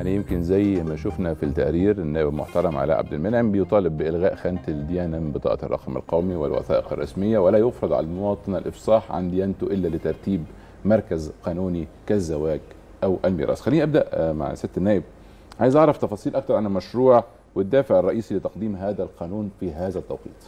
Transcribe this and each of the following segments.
يعني يمكن زي ما شفنا في التقرير النائب المحترم علاء عبد المنعم بيطالب بإلغاء خانة الديانة من بطاقة الرقم القومي والوثائق الرسمية، ولا يفرض على المواطن الإفصاح عن ديانته إلا لترتيب مركز قانوني كالزواج أو الميراث. خليني أبدأ مع سيادة النائب، عايز أعرف تفاصيل أكثر عن المشروع والدافع الرئيسي لتقديم هذا القانون في هذا التوقيت.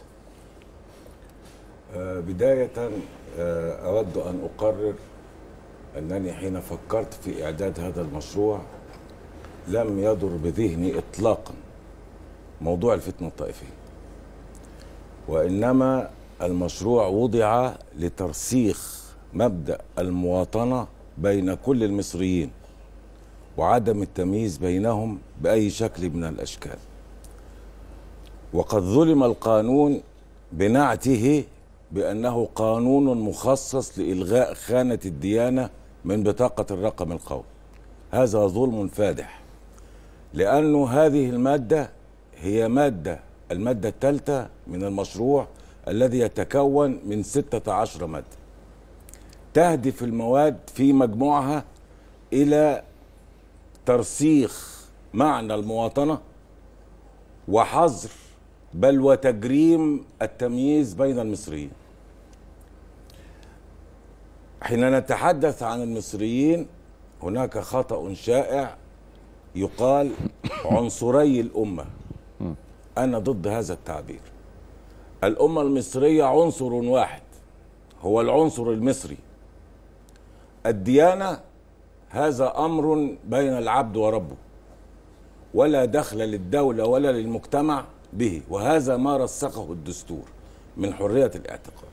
بداية أود أن أقرر أنني حين فكرت في إعداد هذا المشروع لم يضر بذهني إطلاقا موضوع الفتنة الطائفية، وإنما المشروع وضع لترسيخ مبدأ المواطنة بين كل المصريين وعدم التمييز بينهم بأي شكل من الأشكال. وقد ظلم القانون بنعته بأنه قانون مخصص لإلغاء خانة الديانة من بطاقة الرقم القومي. هذا ظلم فادح، لأنه هذه المادة هي المادة الثالثة من المشروع الذي يتكون من 16 مادة، تهدف المواد في مجموعها إلى ترسيخ معنى المواطنة وحظر بل وتجريم التمييز بين المصريين. حين نتحدث عن المصريين هناك خطأ شائع يقال عنصري الأمة. أنا ضد هذا التعبير. الأمة المصرية عنصر واحد، هو العنصر المصري. الديانة هذا أمر بين العبد وربه، ولا دخل للدولة ولا للمجتمع به، وهذا ما رسخه الدستور من حرية الاعتقاد.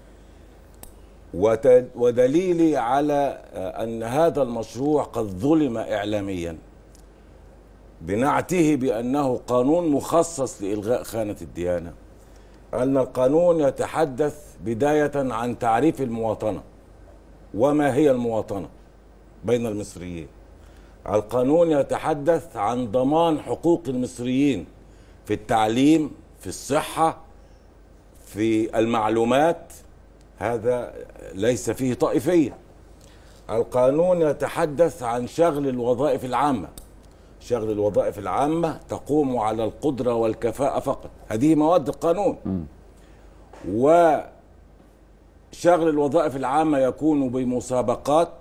ودليلي على أن هذا المشروع قد ظلم إعلاميا بنعته بأنه قانون مخصص لإلغاء خانة الديانة، أن القانون يتحدث بداية عن تعريف المواطنة وما هي المواطنة بين المصريين. القانون يتحدث عن ضمان حقوق المصريين في التعليم، في الصحة، في المعلومات، هذا ليس فيه طائفية. القانون يتحدث عن شغل الوظائف العامة، شغل الوظائف العامة تقوم على القدرة والكفاءة فقط، هذه مواد القانون. وشغل الوظائف العامة يكون بمسابقات،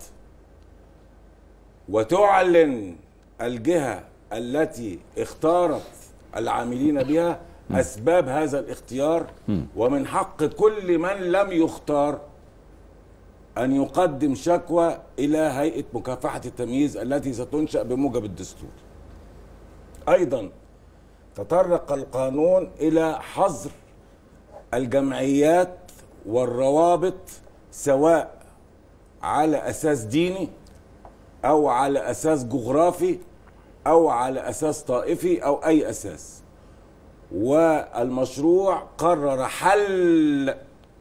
وتعلن الجهة التي اختارت العاملين بها أسباب هذا الاختيار، ومن حق كل من لم يختار أن يقدم شكوى إلى هيئة مكافحة التمييز التي ستنشأ بموجب الدستور. أيضا تطرق القانون إلى حظر الجمعيات والروابط سواء على أساس ديني أو على أساس جغرافي أو على أساس طائفي أو أي أساس. والمشروع قرر حل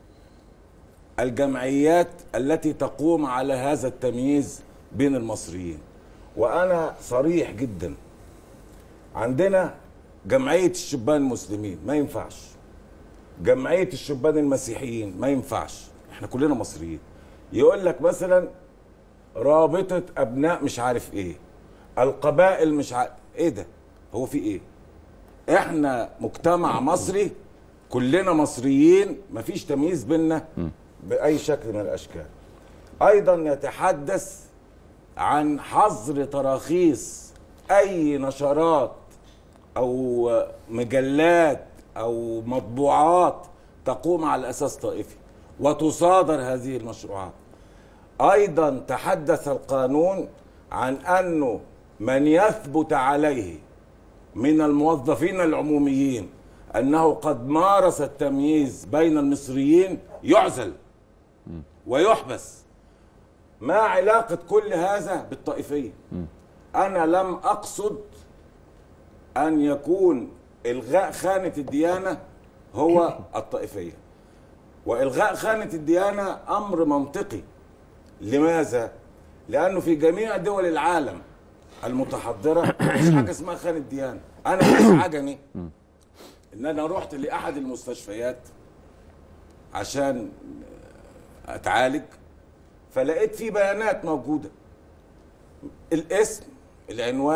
الجمعيات التي تقوم على هذا التمييز بين المصريين. وأنا صريح جدا، عندنا جمعية الشبان المسلمين ما ينفعش، جمعية الشبان المسيحيين ما ينفعش، احنا كلنا مصريين. يقول لك مثلا رابطة أبناء مش عارف ايه، القبائل مش عارف ايه، ده هو في ايه؟ احنا مجتمع مصري كلنا مصريين، مفيش تمييز بيننا بأي شكل من الأشكال. أيضا يتحدث عن حظر تراخيص أي نشرات أو مجلات أو مطبوعات تقوم على أساس طائفي وتصادر هذه المشروعات. أيضا تحدث القانون عن أنه من يثبت عليه من الموظفين العموميين أنه قد مارس التمييز بين المصريين يعزل ويحبس. ما علاقة كل هذا بالطائفية؟ أنا لم أقصد أن يكون إلغاء خانة الديانة هو الطائفية، وإلغاء خانة الديانة أمر منطقي. لماذا؟ لأنه في جميع دول العالم المتحضرة مفيش حاجة اسمها خانة ديانة. أنا أزعجني إن أنا رحت لأحد المستشفيات عشان أتعالج، فلقيت فيه بيانات موجودة، الاسم، العنوان،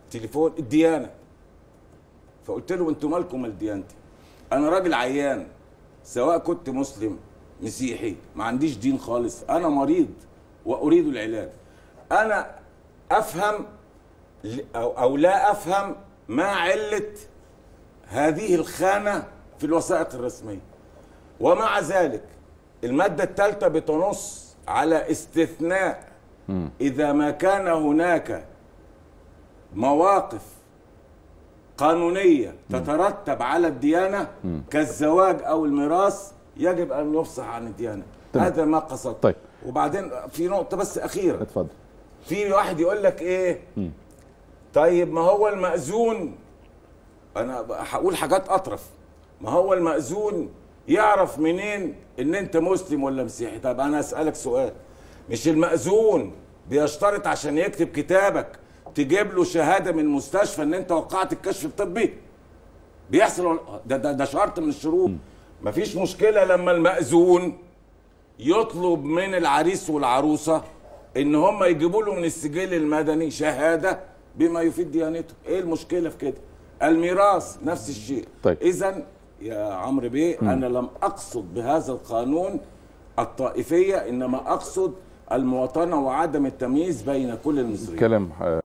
تليفون الديانه. فقلت له انتوا مالكم مال ديانتي؟ انا راجل عيان، سواء كنت مسلم مسيحي، ما عنديش دين خالص، انا مريض واريد العلاج. انا افهم او لا افهم ما علة هذه الخانة في الوثائق الرسمية. ومع ذلك المادة الثالثة بتنص على استثناء إذا ما كان هناك مواقف قانونية تترتب على الديانة كالزواج أو الميراث، يجب أن يفصح عن الديانة. هذا ما قصدت. طيب. وبعدين في نقطة بس أخيرة. اتفضل. في واحد يقول لك إيه؟ طيب ما هو المأذون، أنا هقول حاجات أطرف، ما هو المأذون يعرف منين إن أنت مسلم ولا مسيحي؟ طب أنا أسألك سؤال، مش المأذون بيشترط عشان يكتب كتابك تجيب له شهادة من المستشفى إن أنت وقعت الكشف الطبي؟ بيحصل ده شرط من الشروط. مفيش مشكلة لما المأذون يطلب من العريس والعروسة إن هم يجيبوا له من السجل المدني شهادة بما يفيد ديانته. ايه المشكله في كده؟ الميراث نفس الشيء. طيب. اذا يا عمرو بيه انا لم اقصد بهذا القانون الطائفيه، انما اقصد المواطنه وعدم التمييز بين كل المصريين. كلام